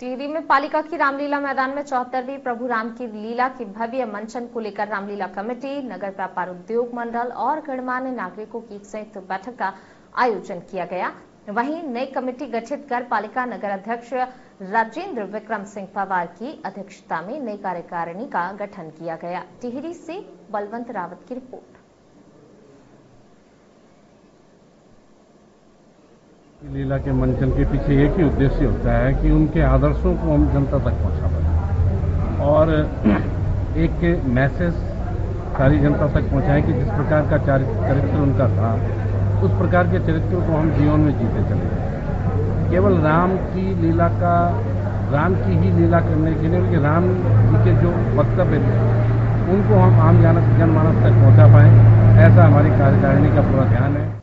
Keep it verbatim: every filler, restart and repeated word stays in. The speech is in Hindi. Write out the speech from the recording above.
टिहरी में पालिका की रामलीला मैदान में चौहत्तरवीं प्रभु राम की लीला की भव्य मंचन को लेकर रामलीला कमेटी, नगर व्यापार उद्योग मंडल और गणमान्य नागरिकों की एक संयुक्त बैठक का आयोजन किया गया। वहीं नई कमेटी गठित कर पालिका नगर अध्यक्ष राजेंद्र विक्रम सिंह पवार की अध्यक्षता में नई कार्यकारिणी का गठन किया गया। टिहरी से बलवंत रावत की रिपोर्ट। लीला के मंचन के पीछे एक ही उद्देश्य होता है कि उनके आदर्शों को हम जनता तक पहुंचा पाए और एक मैसेज सारी जनता तक पहुंचाएं कि जिस प्रकार का चरित्र उनका था उस प्रकार के चरित्र को हम जीवन में जीते चले जाए। केवल राम की लीला का राम की ही लीला करने के लिए बल्कि राम जी के जो वक्तव्य थे उनको हम आम जनमानस तक पहुंचा पाएं, ऐसा हमारी कार्यकारिणी का पूरा ध्यान है।